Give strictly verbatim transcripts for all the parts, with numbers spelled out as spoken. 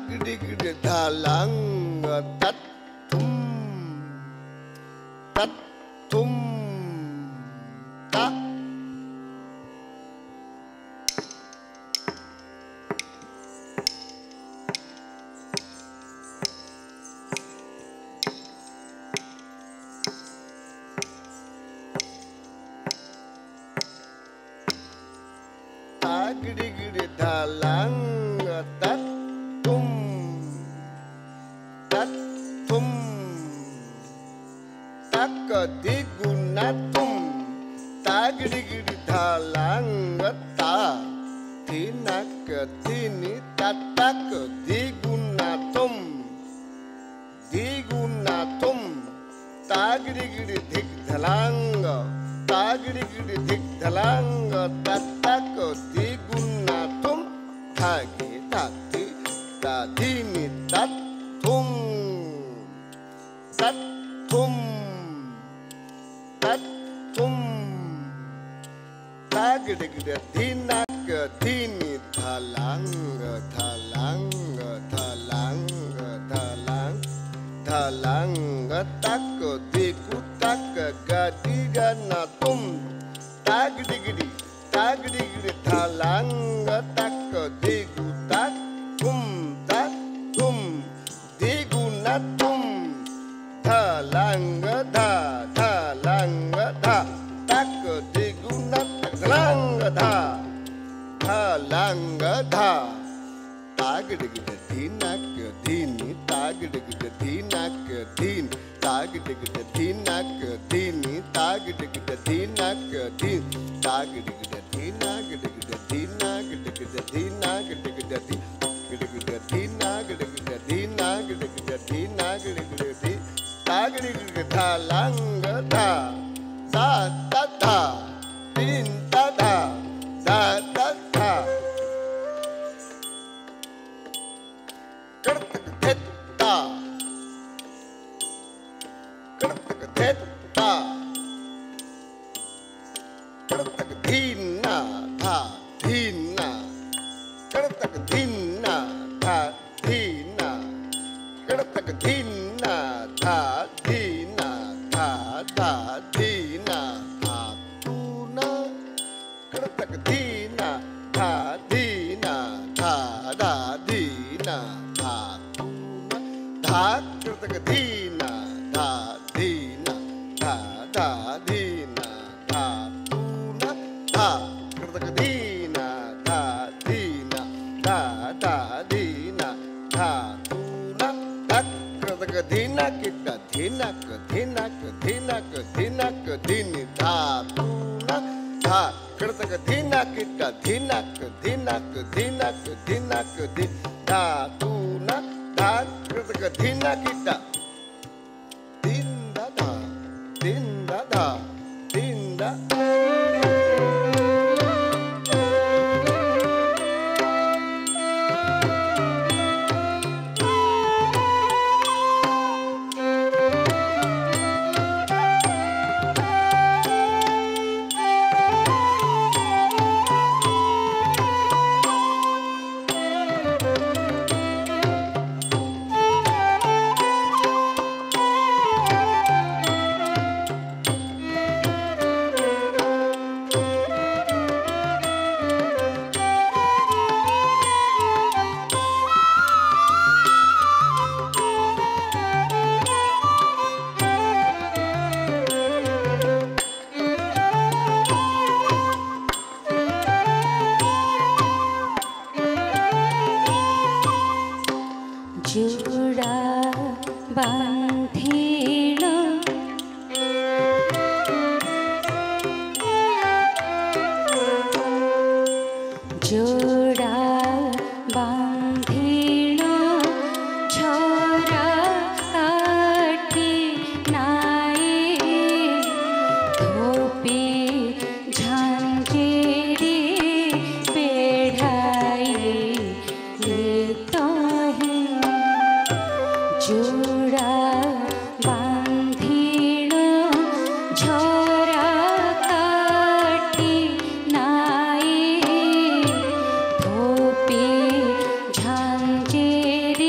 गिड़ धालांग तत् तुम तत् तुम ता गिड़ गिड़ धालांग तत् तुम तत् तुम तक दिगुना तुम ता गिड़ गिड़ धालांग ता थिनक थिनी तक दिगुना तुम दिगुना तुम ता गिड़ गिड़ धिक धलांग ता गिड़ गिड़ धिक धलांग तक दिगुना तुम धागे धाती दाधीनी तत् तुम तत् तुम तत् तुम तागिड़ गिड़ धीनक धीनी धलांग धलांग धलांग धलांग धलांग तक दिगु तक गति गना तुम तागिड़ गिड़ तागिड़ गिड़ धलांग तक दिगु तक तुम तक तुम दिगु न तुम धलांग धा धलांग धा तक दिगु न धलांग धा धलांग धा तागिड़ गिड़ धीनक धीनी तागिड़ गिड़ धीनक धीन तागिड़ गिड़ धीनक धीनी तागिड़ गिड़ धीनक धीन तागिड़ गिड़ धीना गिड़ गिड़ धीना गिड़ गिड़ धीना गिड़ गिड़ धी गिड़ गिड़ धीना गिड़ गिड़ धीना गिड़ गिड़ धीना गिड़ गिड़ धी तागिड़ गिड़ धालांग धा सा ता धा तीन ता धा धा ता धा कर्तक धेत्ता कर्तक धेत्ता कर्तक धीना धा धीना कर्तक धीना धा धीना कर्तक धीना धा धीना धा धा धीना धा तूना कर्तक धीना धा धीना धा धा धीना धा तूना धा कर्तक धीना धा धीना धा धा धीना धा तूना धा कर्तक धीना धा धीना धा धा धीना धा तूना धा कर्तक धीना किट्टा धीनक धीनक धीनक धीनक धीनी धा तूना धा कर्तक धीना किट्टा धीनक धीनक धीनक धीनक धी धा तूना धा कर्तक धीना किट्टा दिन दा धा दिन दा धा दिन दा जोड़ा बांधिल जोड़ा बांधिल छोरा काटी नाई धोपी झांझेरी बेढ़ाई लेता है जोड़ा बांधिल छोरा काटी नाई धोपी झांझेरी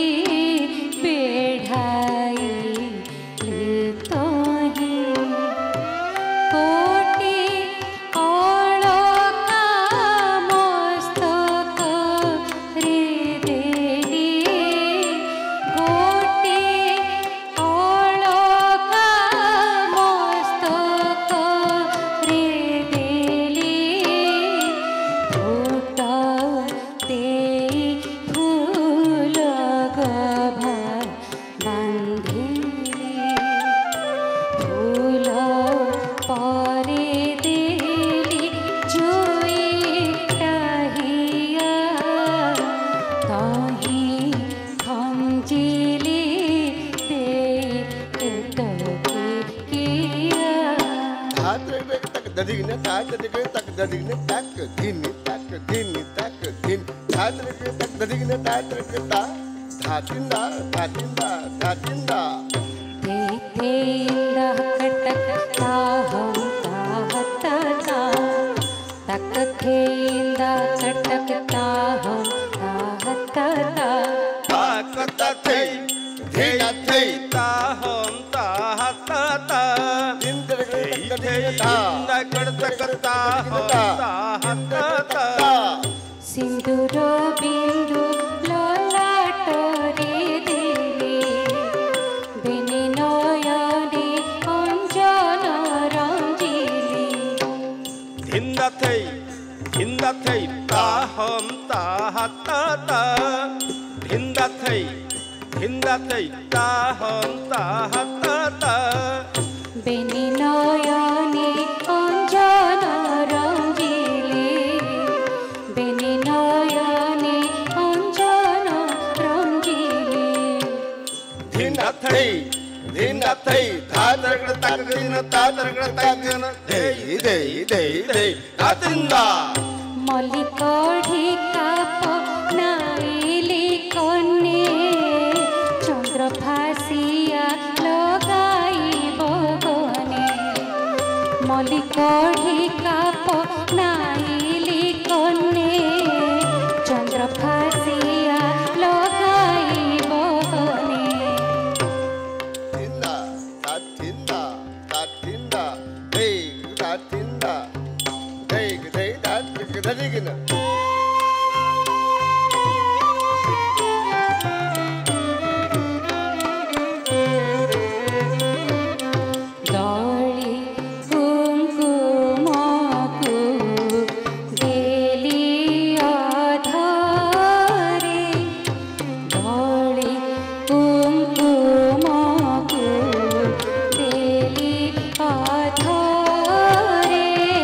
रंजीली दे किया धात तक दधिन धात तक दधिन तक धिन तक धिन तक धिन धात तक दधिन धात ता धातिंदा धातिंदा धातिंदा ते ते इंदा कटक ता हम ता हता ता तक थे इंदा कटक ता हम ता हता ता ताकत थे धिन थे ता हम ता हता ता धिन तक दधिन ता कड़तकता हम ता हता ता सिंदूर बिंदु ललाटरे देले बेनी नयने अंजन रंजीली धिंदा थे धिंदा थे ता हम ता हता ता धिंदा थे धिंदा थे ता हम ता हता ता बेनी नयने अंजन रंजीली बेनी नयने अंजन रंजीली धिन थे धिन थे धात तक दिन धात तक दिन दे दे दे दे धातिंदा मल्लिक ढिका नाइली कन्ने चंद्र फासिया लगाई बगने मल्लिक ढिका नाइली कन्ने चंद्र फासिया लगाई बगने tinda tatinda tatinda hey tatinda hey hey tat dadigina दौड़ी कुंकुमकु देली अधरे दौड़ी कुंकुमकु देली अधरे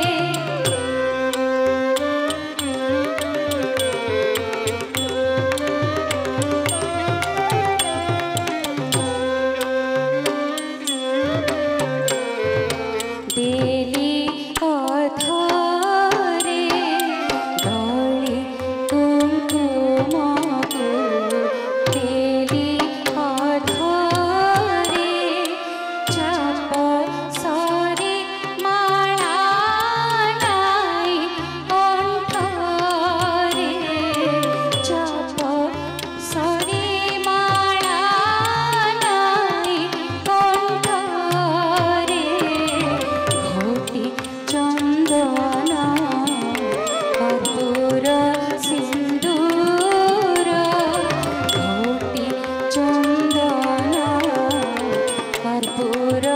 देली अधरे दौड़ी कुंकुमकु देली अधरे चाप सरी माला नाई कंठरे चाप सरी माला नाई कंठरे घोटी चंदन कर्पूर सिंदूर घोटी चंदन कर्पूर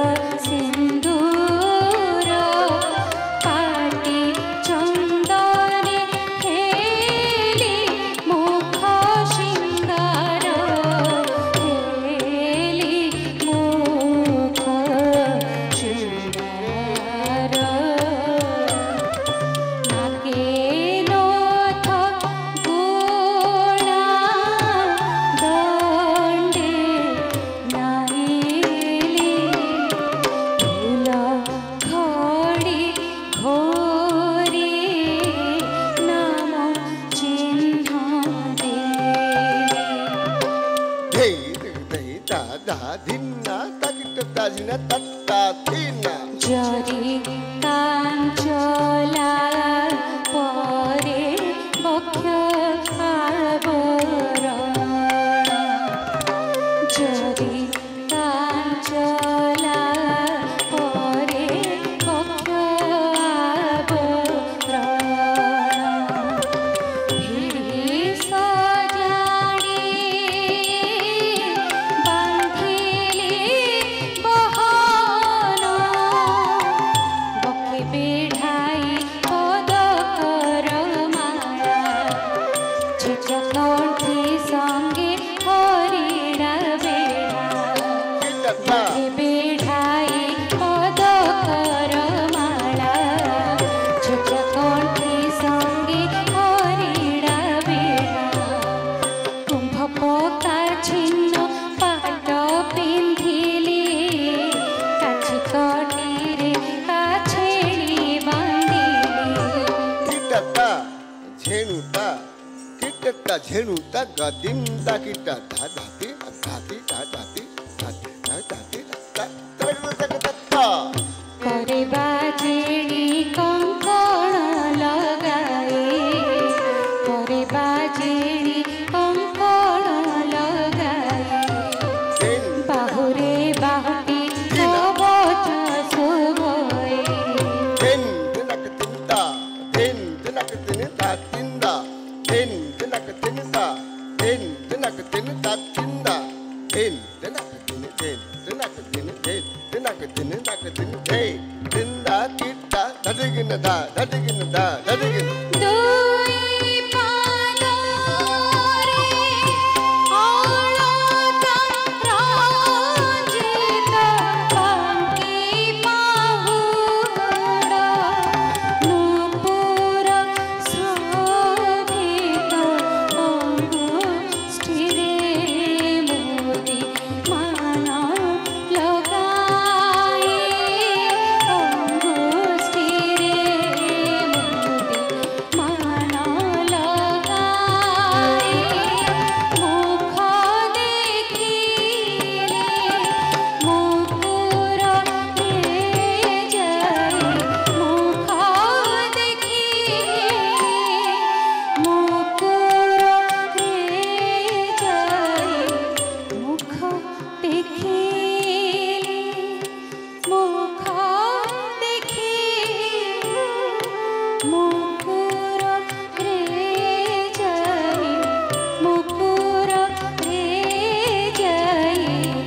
सिंदूर पाटी चंदने हेली मुख सिंगार हेली मुख सिंगार नाके नथ गुणा दंडे नाइली फूल घड़ी घोरी नाम चिन्ह देले hey hey ta da dhinna takit dazina tatta thina जरी कांचला परे बक्ष आवरण जरी कांचला परे बक्ष आवरण भिड़ी सजाड़ी बांधिली बहन बके बेढ़ाई पदकर माला छिचा कंठी संगे हरिड़ा बेढ़ा बके बेढ़ाई पदकर माला छिचा कंठी संगे हरिड़ा बेढ़ा कुंभ पका छिन्न ता झेनु ता गदिन ता किटा धा धाती धाती धा धाती धाती धा धाती ता तरगु तक तत्ता करे बाजेड़ी कंकण लगाए करे बाजेड़ी कंकण लगाए बाहुरे बाहुटी कवच शोभे दिन दिनक तिंदा दिन दिनक तिंदा तिंदा दिन दिनक तिंदा दिन दिनक तिंदा तिंदा दिन दिनक दिन दिन दिनक दिन दिन दिनक दिन दिनक दिन दे तिंदा किटा धड़गिन धा धड़गिन धा धड़गिन दुई पादो रे आळता रांजित पंकी पाहुड़ा नुपुर शोभित अंगुष्ठीरे मोती माला लगाए अंगुष्ठीरे मोती माला लगाए मुख देखिले मुकुर रे जाए मुख देखिले मुकुर रे जाए मुख देखिले मुख देखिले मुकुर रे जाए मुकुर रे जाए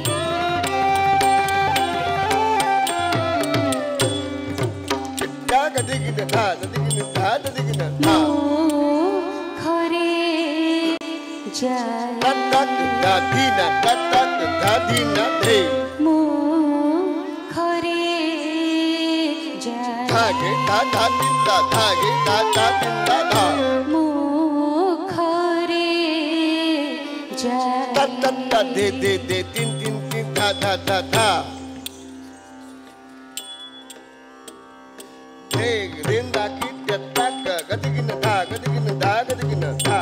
किटा गदिगिन धा धड़गिन धा धड़गिन धा मुखरे जाए तत्तक धा दीना तत्तक धा दीना दे मुखरे जाए धागे धा धा तिंदा धागे धा धा तिंदा धा मुखरे जाए तत्तक दे दे दे तीन तीन तीन धा धा धा धा दे रिंदा किटा तक गदिगिन धा गदिगिन धा गदिगिन धा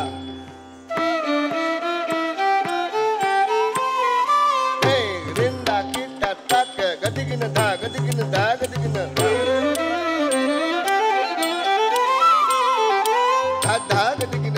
दे रिंदा किटा तक गदिगिन धा गदिगिन धा गदिगिन धा धा धा गदिगिन